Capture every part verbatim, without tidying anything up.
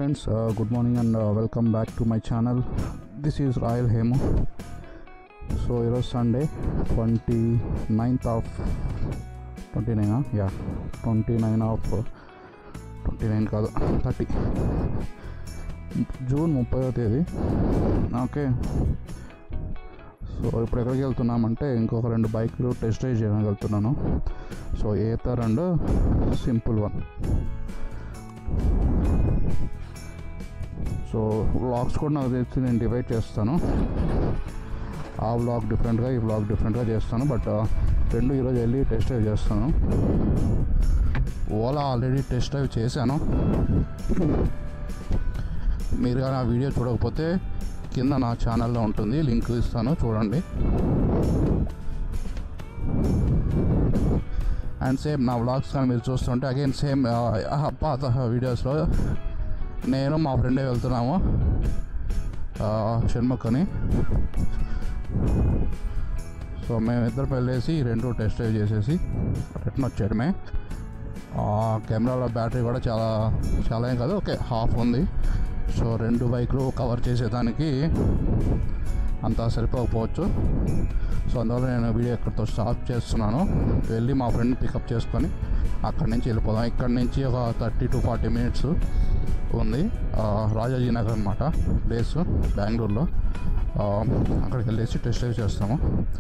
friends, uh, good morning and uh, welcome back to my channel. This is Rahil Hemo. So it was Sunday, twenty-ninth of twenty-nine, huh? Yeah, twenty-nine of uh, twenty-nine కాదు thirty June ముప్పైవ తేదీ. Okay, so ఇప్పుడు ఎక్కడికి వెళ్తున్నామంటే ఇంకొక రెండు బైక్లు test drive చేయడానికి వెళ్తున్నాను. So Ather and simple one. So vlogs కూడా నాకు తెలిసి నేను డివైడ్ చేస్తాను. ఆ వ్లాగ్ డిఫరెంట్గా, ఈ వ్లాగ్ డిఫరెంట్గా చేస్తాను. బట్ రెండు ఈరోజు వెళ్ళి టెస్ట్ డ్రైవ్ చేస్తాను. ఓలా ఆల్రెడీ టెస్ట్ డ్రైవ్ చేశాను. మీరు కానీ ఆ వీడియో చూడకపోతే కింద నా ఛానల్లో ఉంటుంది, లింక్ ఇస్తాను, చూడండి. అండ్ సేమ్ నా వ్లాగ్స్ కానీ మీరు చూస్తుంటే అగైన్ సేమ్ పాత వీడియోస్లో నేను మా ఫ్రెండే వెళ్తున్నాము షణ్ముఖని. సో మేమిద్దరు వెళ్ళేసి రెండు టెస్ట్ డ్రైవ్ చేసేసి రిటర్న్ వచ్చేయడమే. కెమెరాలో బ్యాటరీ కూడా చాలా చాలా ఏం కాదు, ఓకే హాఫ్ ఉంది. సో రెండు బైక్లు కవర్ చేసేదానికి అంతా సరిపోకపోవచ్చు. సో అందువల్ల నేను వీడియో ఇక్కడితో స్టాప్ చేస్తున్నాను. వెళ్ళి మా ఫ్రెండ్ పికప్ చేసుకొని అక్కడి నుంచి వెళ్ళిపోదాం. ఇక్కడి నుంచి ఒక థర్టీ టు ఫార్టీ మినిట్స్ ఉంది. రాజాజీ నగర్ అనమాట ప్లేస్, బెంగళూరులో. అక్కడికి వెళ్ళేసి టెస్ట్ డ్రైవ్ చేస్తాము.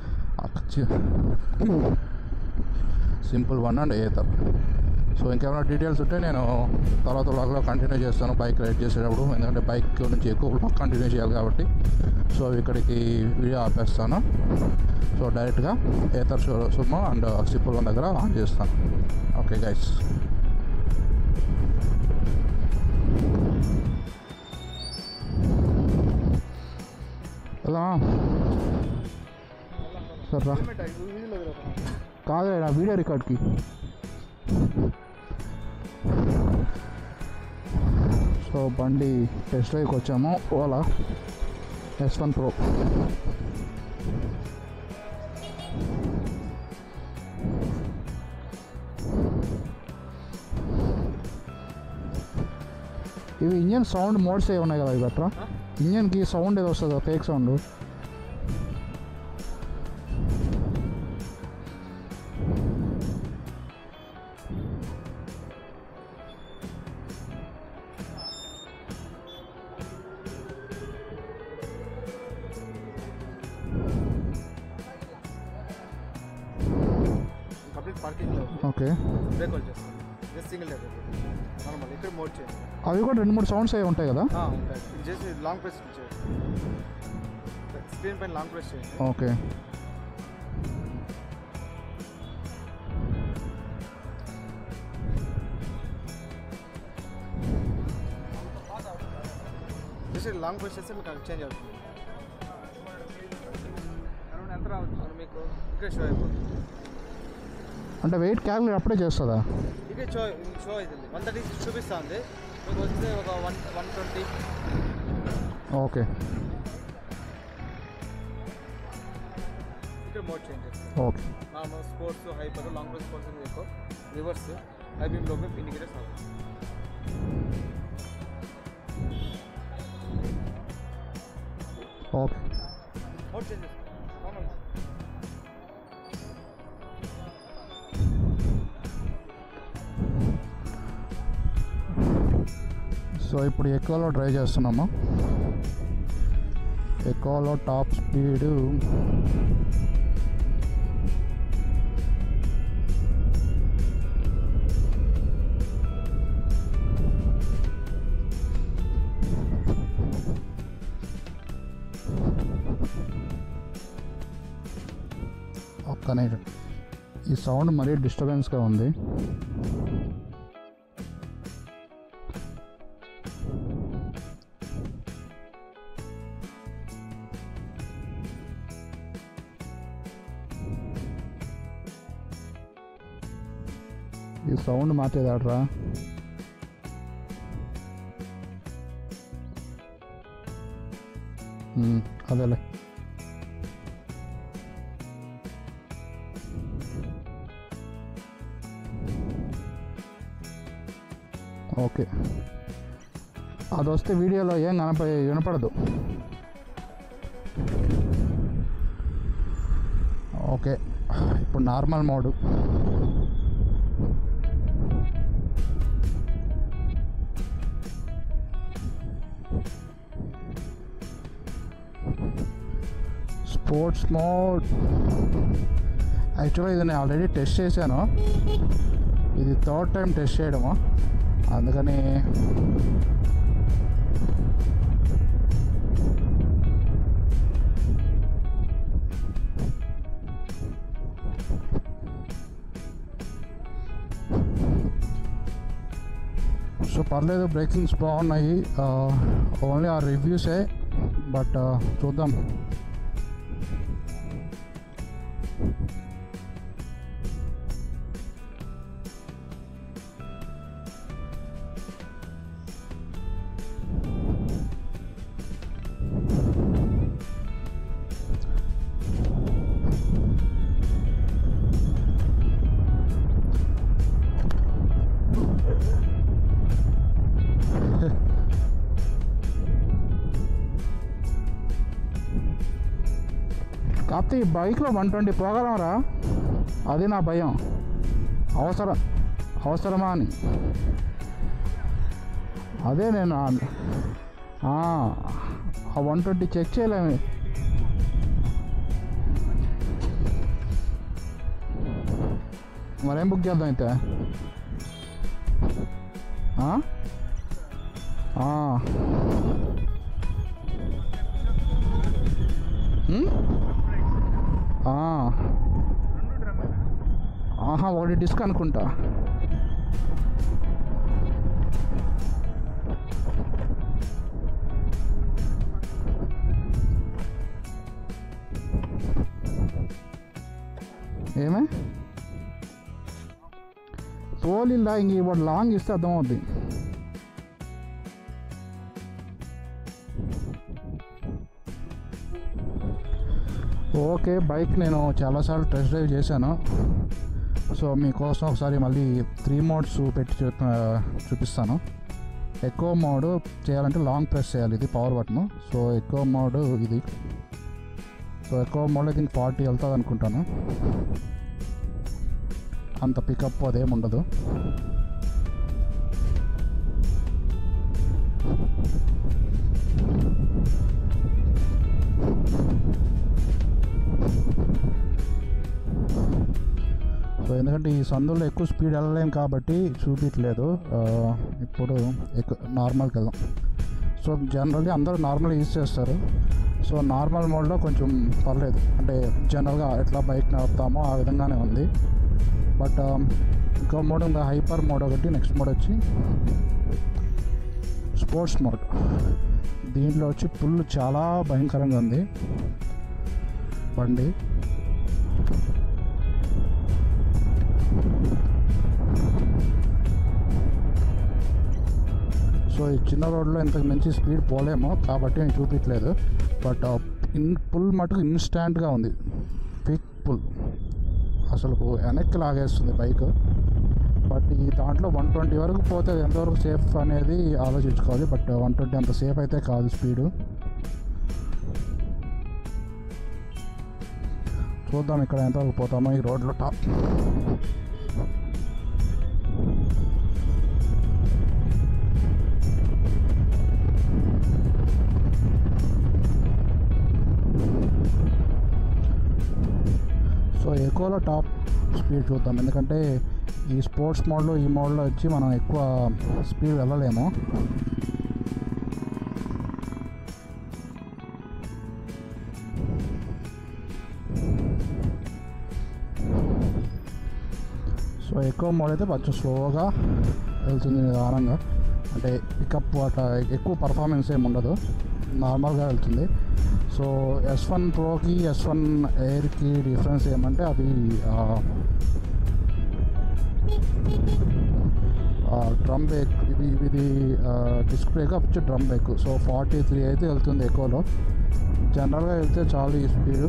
Simple one and Ather. So ఇంకేమైనా డీటెయిల్స్ ఉంటే నేను తర్వాత వ్లాగ్లో కంటిన్యూ చేస్తాను బైక్ రైడ్ చేసేటప్పుడు, ఎందుకంటే బైక్ నుంచి ఎక్కువ వ్లాగ్ కంటిన్యూ చేయాలి కాబట్టి. సో ఇక్కడికి వీడియో ఆపేస్తాను. సో డైరెక్ట్గా Ather showroom and simple one దగ్గర ఆన్ చేస్తాను. ఓకే గైస్, సరే రా. కాదు నా వీడియో రికార్డ్కి. సో బండి టెస్ట్ డ్రైవ్కి వచ్చాము. Ola S one pro. ఇవి ఇంజన్ సౌండ్ మోడ్స్ ఏ ఉన్నాయి కదా, ఇవి బెటరా? ఇంజన్కి సౌండ్ ఏదో వస్తుంది, ఫేక్ సౌండ్. ఓకే, అవి కూడా రెండు మూడు సౌండ్స్ అవి ఉంటాయి కదా. ఓకే, లాంగ్ ప్రెస్ చేస్తే మీకు చేంజ్ అవుతుంది. ఎంత రావచ్చు మీకు ఇక్కడ షో అయిపోతుంది. అంటే వెయిట్ క్యాలిక్యులేట్ అప్పుడే చేస్తుందా? ఇక షో షో అవుతుంది. వన్ థర్టీ చూపిస్తుంది, మీకు వస్తే ఒక వన్ వన్ ట్వంటీ. ఓకే, ఇక్కడ మోడ్ చేంజ్ చేస్తుంది. Okay, normal sports, hyper, long press sports eco, reverse, IBM లోపే ఇండికేటర్స్ అవుతుంది. ఓకే, మోడ్ చేంజ్ చేస్తుంది. సో ఇప్పుడు ఎక్కువలో డ్రైవ్ చేస్తున్నాము. ఎక్కువలో టాప్ స్పీడ్ ఒక్కనే. ఈ సౌండ్ మరీ డిస్టర్బెన్స్గా ఉంది. ఈ సౌండ్ మార్చేదాడ్రా. అదేలే. ఓకే అది వస్తే వీడియోలో ఏం కనప వినపడదు. ఓకే, ఇప్పుడు నార్మల్ మోడు. స్పోర్ట్స్ మోడ్ యాక్చువల్గా ఇది నేను ఆల్రెడీ టెస్ట్ చేశాను. ఇది థర్డ్ టైం టెస్ట్ చేయడము, అందుకని సో పర్లేదు, బ్రేకింగ్స్ బాగున్నాయి. ఓన్లీ ఆ రివ్యూసే, బట్ చూద్దాం. కాకపోతే ఈ బైక్లో వన్ ట్వంటీ పోగలమరా, అది నా భయం. అవసరం అవసరమా అని అదే నేను ఆ వన్ ట్వంటీ చెక్ చేయలేము. మరేం బుక్ చేద్దాం అయితే? ఆహా, ఒకటి డిస్క్ అనుకుంటా. ఏమే తోలిల్లా, ఇంక ఇప్పుడు లాంగ్ ఇస్తే అర్థమవుద్ది. ఓకే, బైక్ నేను చాలాసార్లు టెస్ట్ డ్రైవ్ చేశాను. సో మీకోసం ఒకసారి మళ్ళీ త్రీ మోడ్స్ పెట్టి చూ చూపిస్తాను. ఎక్కువ మోడ్ చేయాలంటే లాంగ్ ప్రెస్ చేయాలి, ఇది power button. So eco mode ఇది. సో ఎక్కువ మోడ్లో దీనికి ఫార్టీ వెళ్తుంది అనుకుంటాను. అంత పికప్ అదేం ఉండదు. సో ఎందుకంటే ఈ సందుల్లో ఎక్కువ స్పీడ్ వెళ్ళలేము కాబట్టి చూపించలేదు. ఇప్పుడు ఎక్కువ నార్మల్కి వెళ్దాం. సో జనరల్గా అందరూ నార్మల్ యూజ్ చేస్తారు. సో నార్మల్ మోడ్లో కొంచెం పర్లేదు, అంటే జనరల్గా ఎట్లా బైక్ నడుపుతామో ఆ విధంగానే ఉంది. బట్ ఇంకో మోడ్ ఉంది, హైపర్ మోడ్ ఒకటి. నెక్స్ట్ మోడ్ వచ్చి స్పోర్ట్స్ మోడ్. దీంట్లో వచ్చి పుల్ చాలా భయంకరంగా ఉంది బండి. సో ఈ చిన్న రోడ్లో ఇంతకు మించి స్పీడ్ పోలేము కాబట్టి నేను చూపించలేదు. బట్ ఇన్ పుల్ మటుకు ఇన్స్టాంట్గా ఉంది, క్విక్ పుల్. అసలు వెనక్కి లాగేస్తుంది బైక్. బట్ ఈ దాంట్లో వన్ ట్వంటీ వరకు పోతే ఎంతవరకు సేఫ్ అనేది ఆలోచించుకోవాలి. బట్ వన్ ట్వంటీ అంత సేఫ్ అయితే కాదు స్పీడు. చూద్దాం ఇక్కడ ఎంతవరకు పోతామో ఈ రోడ్లో. టాప్ సో ఎక్కువలో టాప్ స్పీడ్ చూద్దాం, ఎందుకంటే ఈ స్పోర్ట్స్ మోడ్లో ఈ మోడ్లో వచ్చి మనం ఎక్కువ స్పీడ్ వెళ్ళలేము. సో ఎక్కువ మోడ్ అయితే కొంచెం స్లోగా వెళ్తుంది, నిదానంగా. అంటే పికప్ అట్లా ఎక్కువ పర్ఫార్మెన్స్ ఏమి ఉండదు, నార్మల్గా వెళ్తుంది. సో ఎస్ వన్ ప్రోకి ఎస్ వన్ ఎయిర్కి డిఫరెన్స్ ఏమంటే అవి డ్రమ్ బ్రేక్, ఇది ఇది డిస్క్ బ్రేక్ వచ్చి drum brake. So forty three అయితే వెళ్తుంది ఎక్కువలో. జనరల్గా వెళ్తే చాలు ఈ స్పీడు.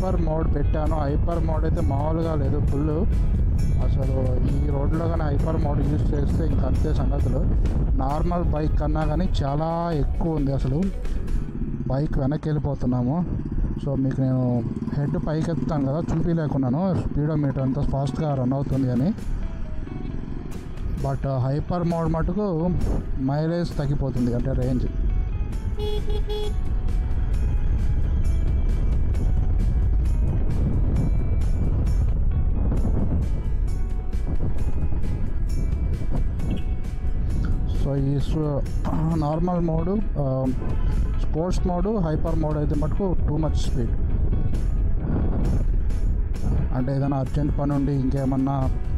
హైపర్ మోడ్ పెట్టాను. హైపర్ మోడ్ అయితే మామూలుగా లేదు, ఫుల్. అసలు ఈ రోడ్లో కానీ హైపర్ మోడ్ యూజ్ చేస్తే ఇంక అంతే సంగతులు. నార్మల్ బైక్ కన్నా కానీ చాలా ఎక్కువ ఉంది. అసలు బైక్ వెనక్కి వెళ్ళిపోతున్నాము. సో మీకు నేను హెడ్ పైకి ఎత్తాను కదా, చూపించలేకున్నాను స్పీడోమీటర్ అంత ఫాస్ట్గా రన్ అవుతుంది అని. బట్ హైపర్ మోడ్ మటుకు మైలేజ్ తగ్గిపోతుంది, అంటే రేంజ్. సో ఈ normal mode, sports mode, hyper mode అయితే మటుకు టూ మచ్ స్పీడ్. అంటే ఏదైనా అర్జెంట్ పని ఉండి ఇంకేమన్నా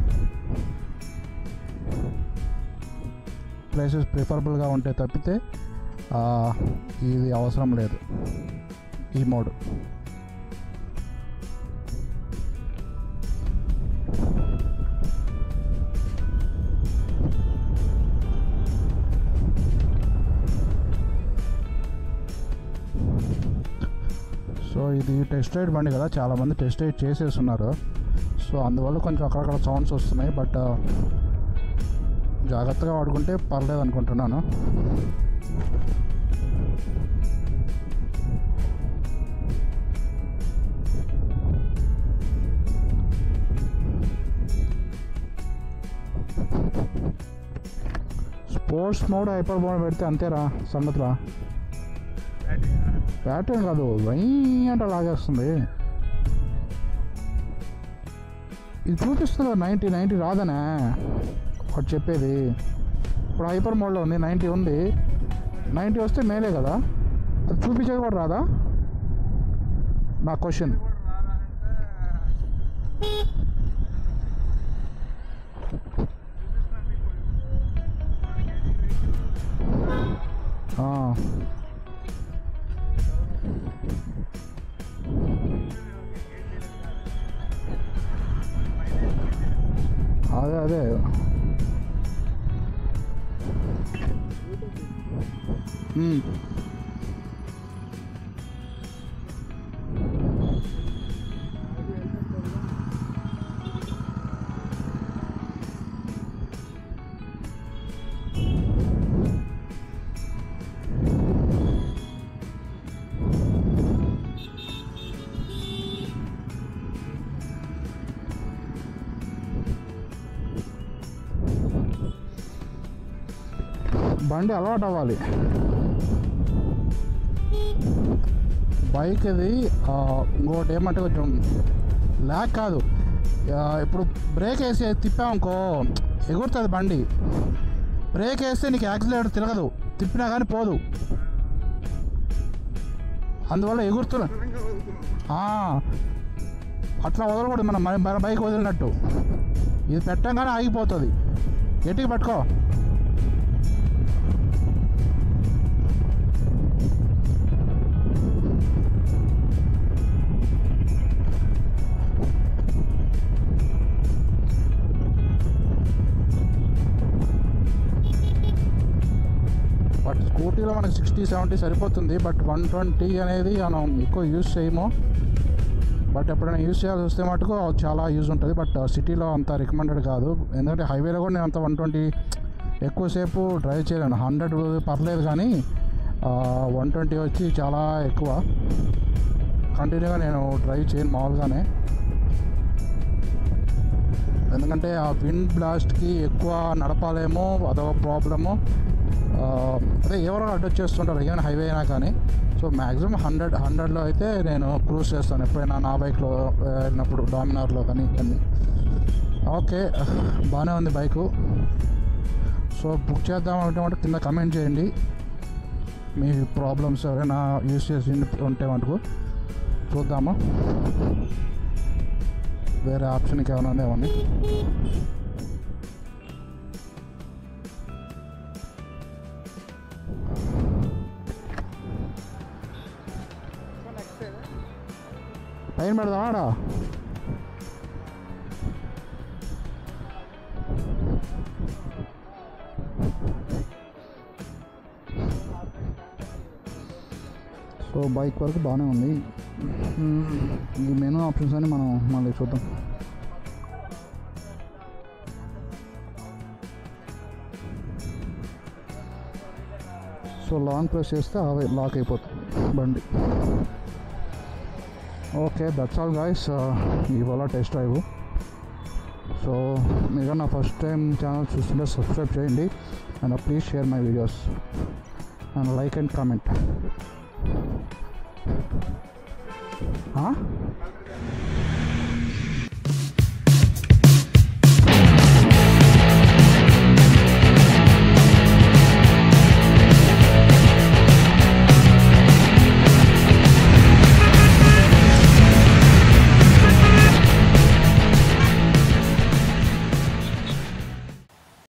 ప్లేసెస్ ప్రిఫరబుల్గా ఉంటే తప్పితే ఇది అవసరం లేదు ఈ మోడ్. సో ఇది టెస్ట్ రైడ్ బండి కదా, చాలామంది టెస్ట్ రైడ్ చేసేస్తున్నారు. సో అందువల్ల కొంచెం అక్కడక్కడ సౌండ్స్ వస్తున్నాయి. బట్ జాగ్రత్తగా వాడుకుంటే పర్లేదు అనుకుంటున్నాను. స్పోర్ట్స్ మోడ్, హైపర్ మోడ్ పెడితే అంతేరా సంగతిరా. బ్యాటరీ కాదు, వై అంటే లాగేస్తుంది. ఇది చూపిస్తుంది నైంటీ నైంటీ రాదనే ఒకటి చెప్పేది. ఇప్పుడు హైపర్ మోడ్లో ఉంది, నైంటీ ఉంది. నైంటీ వస్తే మేలే కదా, అది చూపించేది కూడా రాదా నా క్వశ్చన్. అదే అదే బండి అలవాటు అవ్వాలి. బైక్ ఇది ఇంకోటి ఏమంటే కొంచెం ల్యాక్ కాదు, ఇప్పుడు బ్రేక్ వేసి తిప్పామనుకో ఎగురుతుంది బండి. బ్రేక్ వేస్తే నీకు యాక్సిలేటర్ తిరగదు, తిప్పినా కానీ పోదు. అందువల్ల ఎగురుతున్నా అట్లా వదలకూడదు, మనం మన బైక్ వదిలినట్టు. ఇది పెట్టంగానే ఆగిపోతుంది. గట్టిగా పట్టుకో. బట్ స్కూటీలో మనకు సిక్స్టీ సెవెంటీ సరిపోతుంది. బట్ వన్ ట్వంటీ అనేది మనం ఎక్కువ యూజ్ చేయము. బట్ ఎప్పుడైనా యూజ్ చేయాల్సి వస్తే మటుకు చాలా యూజ్ ఉంటుంది. బట్ సిటీలో అంత రికమెండెడ్ కాదు, ఎందుకంటే హైవేలో కూడా నేను అంత వన్ ట్వంటీ ఎక్కువసేపు డ్రైవ్ చేయలేను. హండ్రెడ్ పర్లేదు కానీ వన్ ట్వంటీ వచ్చి చాలా ఎక్కువ. కంటిన్యూగా నేను డ్రైవ్ చేయను మామూలుగానే, ఎందుకంటే ఆ విండ్ బ్లాస్ట్కి ఎక్కువ నడపాలేమో, అదొక ప్రాబ్లము. అదే ఎవరో అడ్డొచ్చి చేస్తుంటారు ఈవెన్ హైవే అయినా కానీ. సో మ్యాక్సిమం హండ్రెడ్ హండ్రెడ్లో అయితే నేను క్రూజ్ చేస్తాను ఎప్పుడైనా నా బైక్లో వెళ్ళినప్పుడు, డామినార్లో కానీ అన్నీ. ఓకే, బాగానే ఉంది బైకు. సో బుక్ చేద్దాం అంటే కింద కమెంట్ చేయండి మీ ప్రాబ్లమ్స్ ఎవరైనా యూజ్ చేసి ఉంటే మటుకు చూద్దాము. వేరే ఆప్షన్కి ఏమైనా ఉందేమని. పైన పెడదామాడా? సో బైక్ వరకు బాగానే ఉంది. ఈ మెనూ ఆప్షన్స్ అని మనం మళ్ళీ చూద్దాం. సో లాంగ్ ప్రెస్ చేస్తే అవే లాక్ అయిపోతుంది బండి. ఓకే, దట్స్ ఆల్ గైస్, ఇవాళ టెస్ట్ డ్రైవ్. సో మీరు నా ఫస్ట్ టైం ఛానల్ చూస్తుంటే సబ్స్క్రైబ్ చేయండి and please share my videos and like and comment.